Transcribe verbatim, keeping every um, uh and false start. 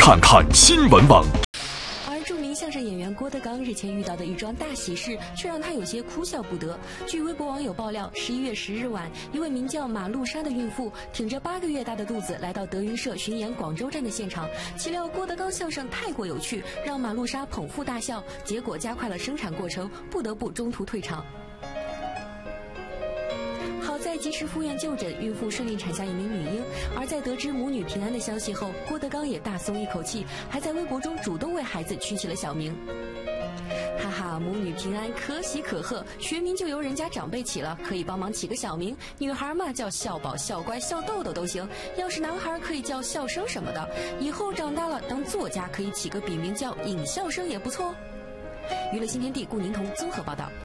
看看新闻网。 而著名相声演员郭德纲日前遇到的一桩大喜事，却让他有些哭笑不得。据微博网友爆料，十一月十日晚，一位名叫马路莎的孕妇挺着八个月大的肚子来到德云社巡演广州站的现场，岂料郭德纲相声太过有趣，让马路莎捧腹大笑，结果加快了生产过程，不得不中途退场。好在及时赴院就诊，孕妇顺利产下一名女婴。而在得知母女平安的消息后，郭德纲也大松一口气，还在微博中主动为孩子取起了小名。哈哈，母女平安可喜可贺，学名就由人家长辈起了，可以帮忙起个小名。女孩嘛叫笑宝、笑乖、笑豆豆都行，要是男孩可以叫笑声什么的。以后长大了当作家可以起个笔名叫尹笑声也不错。娱乐新天地顾宁彤综合报道。